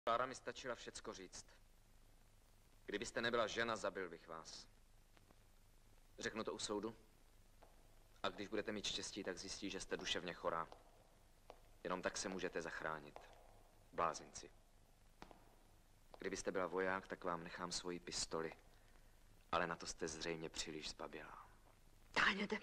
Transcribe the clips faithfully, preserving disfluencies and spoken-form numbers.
Klára mi stačila všecko říct. Kdybyste nebyla žena, zabil bych vás. Řeknu to u soudu. A když budete mít štěstí, tak zjistí, že jste duševně chorá. Jenom tak se můžete zachránit. Blázinci. Kdybyste byla voják, tak vám nechám svoji pistoli. Ale na to jste zřejmě příliš zbabělá. Táněte.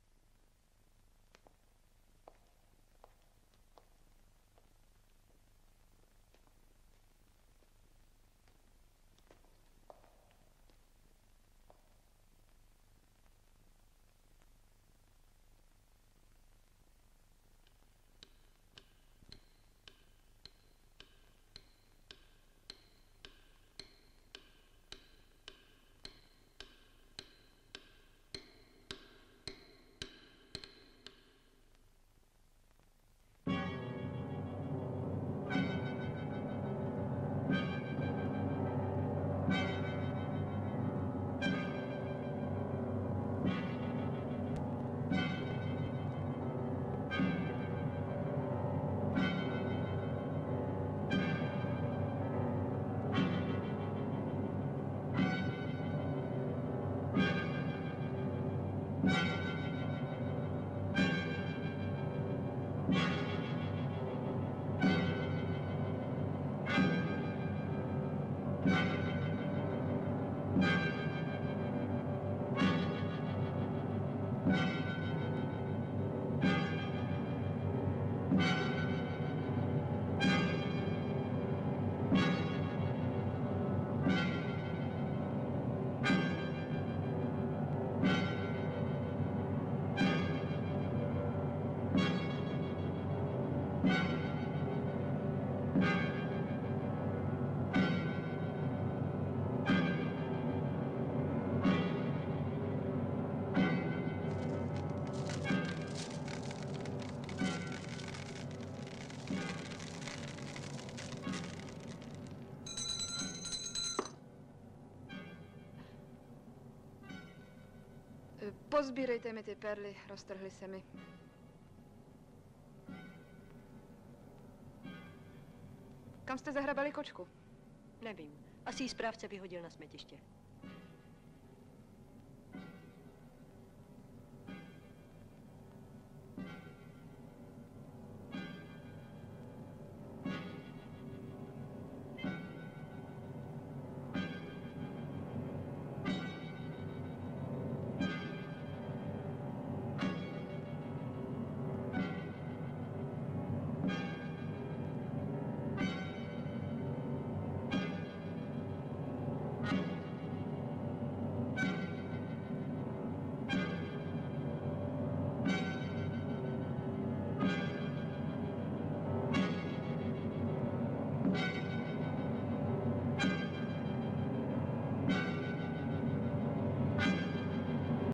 Pozbírejte mi ty perly, roztrhly se mi. Kam jste zahrabali kočku? Nevím. Asi ji správce vyhodil na smetiště.